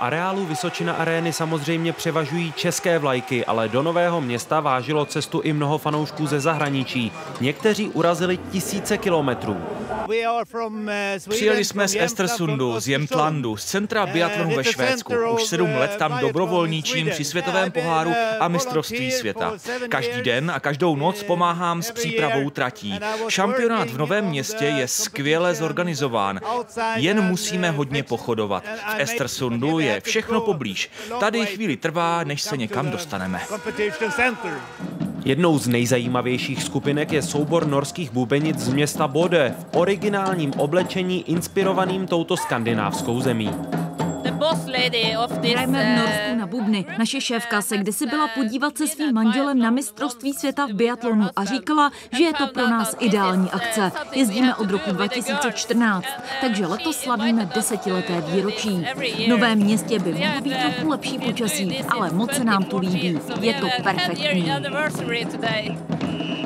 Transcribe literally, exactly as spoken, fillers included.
areálu Vysočina Arény samozřejmě převažují české vlajky, ale do Nového Města vážilo cestu i mnoho fanoušků ze zahraničí. Někteří urazili tisíce kilometrů. Přijeli jsme z Östersundu, z Jämtlandu, z centra biatlonu ve Švédsku. Už sedm let tam dobrovolničím při světovém poháru a mistrovství světa. Každý den a každou noc pomáhám s přípravou tratí. Šampionát v Novém Městě je skvěle zorganizován. Jen musíme hodně pochodovat. V Östersundu je všechno poblíž. Tady chvíli trvá, než se někam dostaneme. Jednou z nejzajímavějších skupinek je soubor norských bubenic z města Bodø v originálním oblečení inspirovaným touto skandinávskou zemí. Hrajeme v Norsku na bubny. Naše šéfka se kdysi byla podívat se svým manželem na mistrovství světa v biatlonu a říkala, že je to pro nás ideální akce. Jezdíme od roku dva tisíce čtrnáct, takže letos slavíme desetileté výročí. V Novém Městě by mohlo být trochu lepší počasí, ale moc se nám tu líbí. Je to perfektní.